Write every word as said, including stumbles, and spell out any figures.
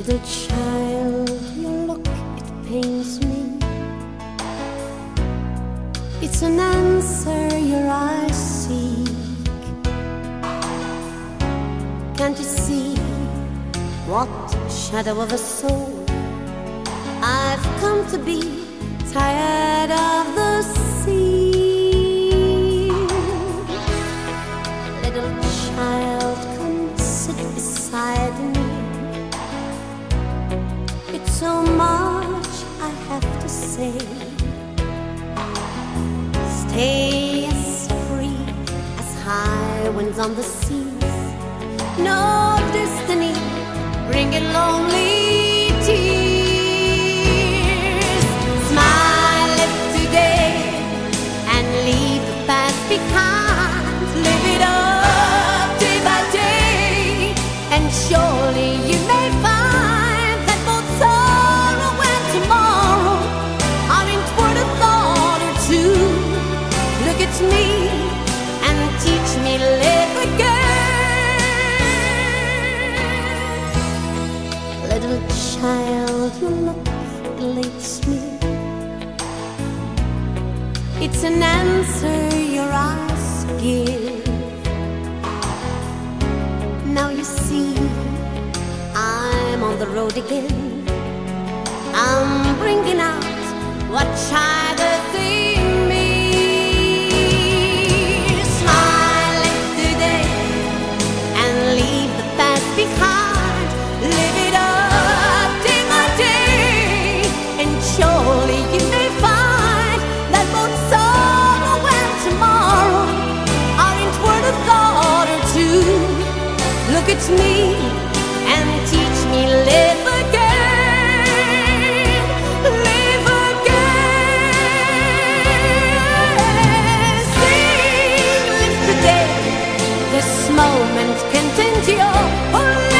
Little child, your look, it pains me. It's an answer your eyes seek. Can't you see what shadow of a soul I've come to be? Tired of the sea. Little child, come sit beside me. It's so much I have to say. Stay as free as high winds on the seas. No destiny, bring it lonely tears. Smile it today and leave the past behind. Live it up day by day, and surely you may find that both sorrow and tomorrow are in toward a thought or two. Look at me and teach me live again. Little child, your look elates me. It's an answer your eyes give. Now you see I'm on the road again. I'm bringing out what child within me. Smile it today and leave the past behind. Live it up day by day, and surely you may find that both sorrow and tomorrow are in toward a thought or two. Look at me and teach me live again. Live again. Sing, live today. This moment can tend your